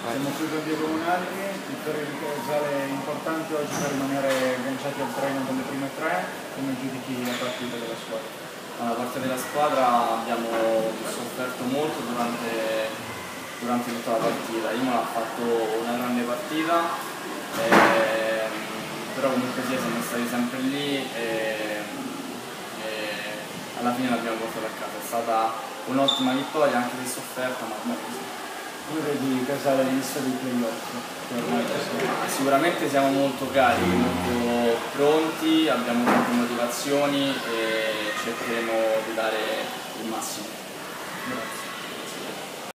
Siamo sui campi comunali, vittoria di Casale importante oggi per rimanere agganciati al treno delle prime tre. Come giudichi la partita della squadra? La parte della squadra abbiamo sofferto molto durante tutta la partita. Imola ha fatto una grande partita, però comunque siamo stati sempre lì e alla fine l'abbiamo portata a casa. È stata un'ottima vittoria, anche se sofferta, ma ormai così. Come vedi Casale all'inizio dei playoff? Sicuramente siamo molto carichi, molto pronti, abbiamo tante motivazioni e cercheremo di dare il massimo. Grazie.